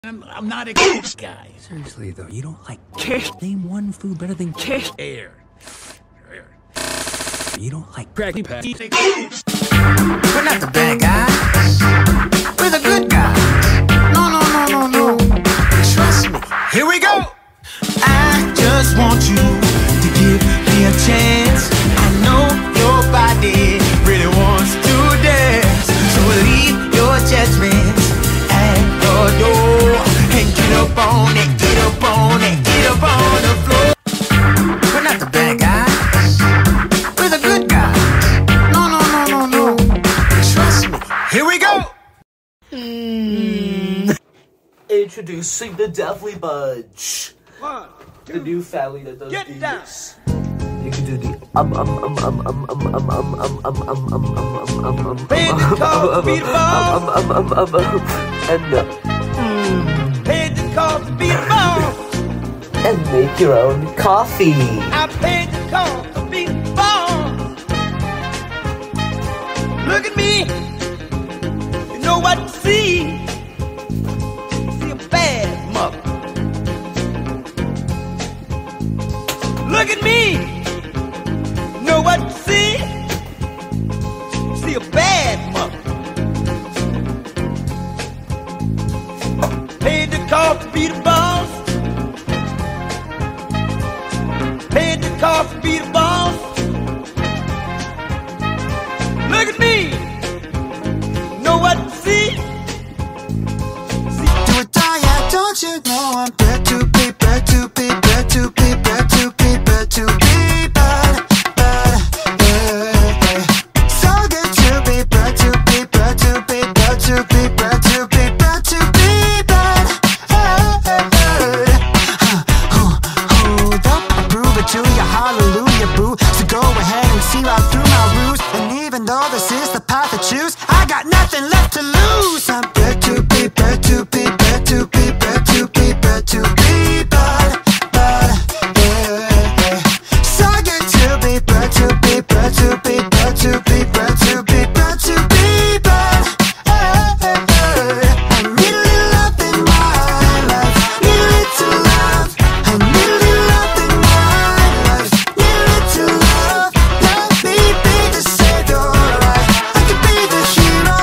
I'm not a guy. Seriously though, you don't like kiss. Name one food better than kiss. Air. You don't like Cracky patty. We're not the bad guys. We're the good guys. No. Trust me. Here we go. I just want you to give me a chance. I know your body really wants to dance. So leave your judgments at the door and get up on it, get up on it, get up on the floor. We're not the bad guys. We're the good guys. No. Trust me. Here we go. Introducing the Deathly Budge. The new family that does this. You can do the Paid the cost to be the boss. and Paid the cost to be the boss. and make your own coffee. I paid the cost to be the boss. Look at me. You know what to see. See a bad mother. Look at me. You know what to see. See a bad mother. Paid the cost to be the boss. Paid the cost to be the boss. Look at me. Know what to see. Do it, yeah, don't you know I'm bad to be, bad to be, bad to be, bad to be, bad to be, bad, yeah. So good to be, bad to be, bad to be, bad to be, bad to be, bad to be, bad, Hold up, I'll prove it to you, hallelujah, boo. So go ahead and see right through my ruse. And even though this is the path I choose, I got nothing left to lose. I'm bad to be, bad to be, bad to be, bad to be, bad to be, bad, yeah. So good to be, bad to be, bad to be, bad to be, bad to be, bad to be, bad, I need a little love in my life, need a little love. I need a little love in my life, need a little love. Let me be the savior, right? I can be the hero,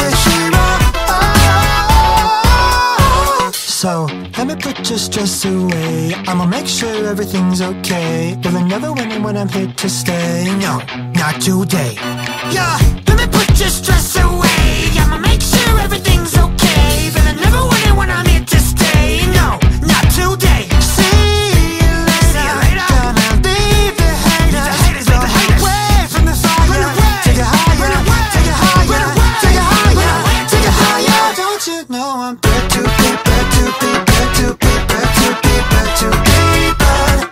oh. So let me put your stress away. I'ma make sure everything's okay. Will I never win when I'm here to stay? No, not today. Yeah, let me put your stress away. I'ma make sure everything's okay. Will I never win when I'm here to stay? No, not today. See you later. Gonna leave the haters. Run away from the fire. Take it higher. Take it higher. Take it higher. Take it higher. Don't you know I'm bad to be, bad to be, bad to be, bad to be, bad to be, bad,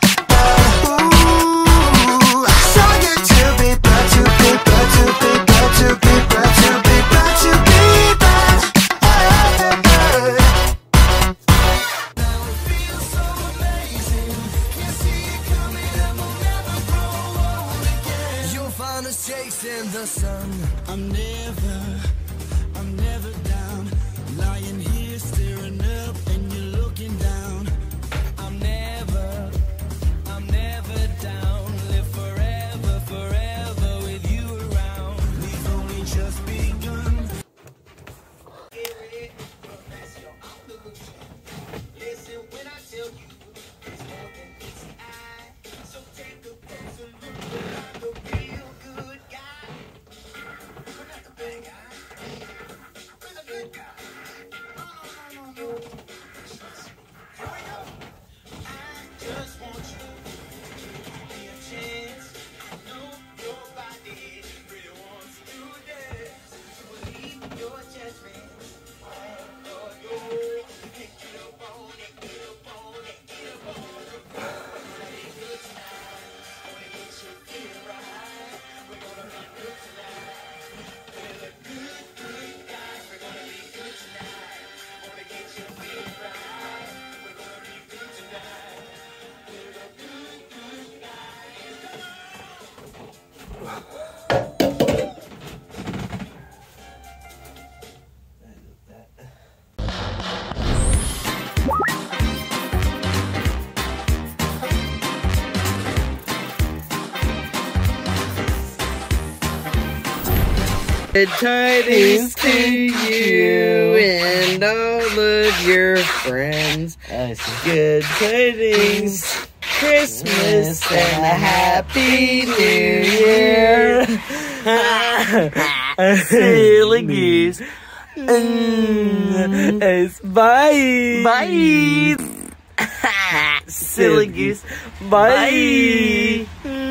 ooh. So good to be, bad to be, bad to be, bad to be, bad to be, bad to be, bad, Now it feels so amazing. Can't see it coming and we'll never grow old again. You'll find us chasing the sun. I'm never down. Lying here staring up and you're looking down. I'm never down. Live forever with you around. We've only just begun. Listen when I tell you, it's more than this eye. So take a closer look. I'm the real good guy. We're not the bad guy. Good tidings to you and all of your friends. Good tidings, Christmas and a Happy New Year. Silly goose. It's bye. Bye. Silly goose. Bye.